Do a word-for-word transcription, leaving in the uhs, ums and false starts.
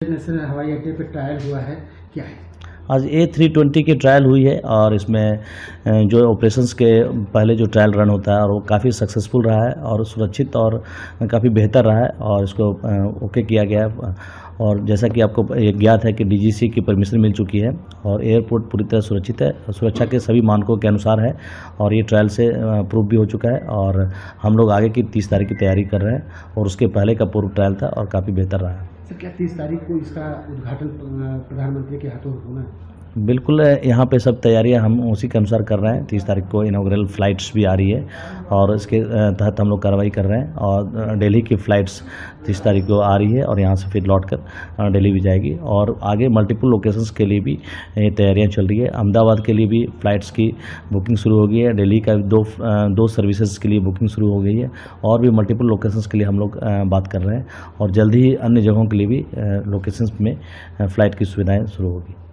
International हवाई अड्डे पर ट्रायल हुआ है, क्या है? आज ए थ्री ट्वेंटी की ट्रायल हुई है और इसमें जो ऑपरेशंस के पहले जो ट्रायल रन होता है और वो काफ़ी सक्सेसफुल रहा है और सुरक्षित और काफ़ी बेहतर रहा है और इसको ओके किया गया है। और जैसा कि आपको ज्ञात है कि डीजीसी की परमिशन मिल चुकी है और एयरपोर्ट पूरी तरह सुरक्षित है, सुरक्षा के सभी मानकों के अनुसार है और ये ट्रायल से प्रूव भी हो चुका है और हम लोग आगे की तीस तारीख की तैयारी कर रहे हैं और उसके पहले का पूर्व ट्रायल था और काफ़ी बेहतर रहा है। सर, क्या तीस तारीख को इसका उद्घाटन प्रधानमंत्री के हाथों होना है? बिल्कुल, यहाँ पे सब तैयारियां हम उसी के अनुसार कर रहे हैं। तीस तारीख को इनॉग्रेल फ़्लाइट्स भी आ रही है और इसके तहत हम लोग कार्रवाई कर रहे हैं और दिल्ली की फ़्लाइट्स तीस तारीख को आ रही है और यहाँ से फिर लौट कर दिल्ली भी जाएगी और आगे मल्टीपल लोकेशंस के लिए भी तैयारियां चल रही है। अहमदाबाद के लिए भी फ़्लाइट्स की बुकिंग शुरू हो गई है, दिल्ली का दो दो सर्विसेज के लिए बुकिंग शुरू हो गई है और भी मल्टीपल लोकेशंस के लिए हम लोग बात कर रहे हैं और जल्दी ही अन्य जगहों के लिए भी लोकेशंस में फ़्लाइट की सुविधाएँ शुरू होगी।